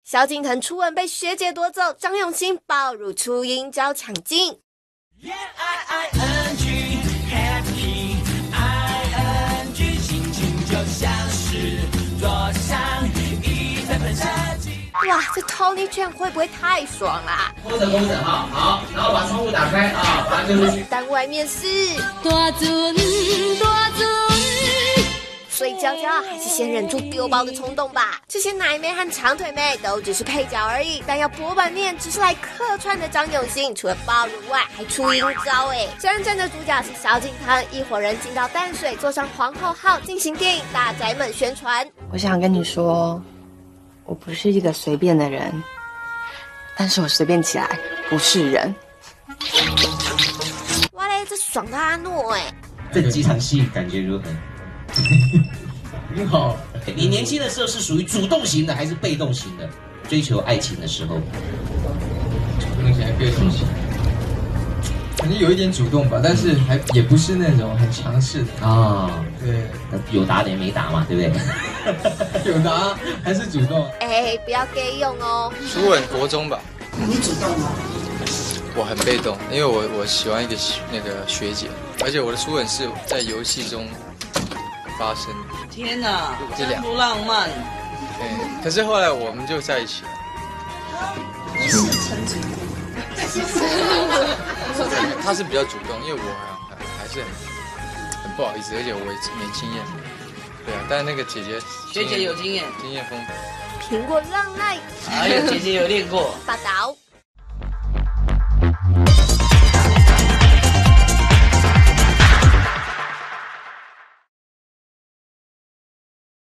萧敬腾初吻被学姐夺走，张永兴暴乳初音遭抢镜。哇，这 Tony 券会不会太爽啦？ 工整哈，好，然后把窗户打开啊，把它丢出去。 但外面是大尊， 所以娇娇还是先忍住丢包的冲动吧。这些奶妹和长腿妹都只是配角而已，但要博版面只是来客串的张永兴，除了暴乳外，还出阴招哎！真正的主角是萧敬腾，一伙人进到淡水，坐上皇后号进行电影《大宅门》宣传。 我想跟你说，我不是一个随便的人，但是我随便起来不是人。 哇嘞，这爽的阿诺哎！ 这几场戏感觉如何？你好，你年轻的时候是属于主动型的还是被动型的？追求爱情的时候， 主动型还是被动型？肯定有一点主动吧，但是也不是那种很强势的啊。对， 有打等于没打嘛，对不对？ 有打还是主动？ 哎，不要 gay 用哦。 初吻国中吧。 你主动吗？ 我很被动，因为我喜欢一个那个学姐，而且我的初吻是在游戏中发生。 天哪，真不浪漫。 对，可是后来我们就在一起了。 一世成主顾。 他是比较主动，因为我还是很不好意思，而且我没经验。对啊，但是那个姐姐有经验， 经验丰富。 苹果让奈， 哎呀，姐姐有练过。 报道。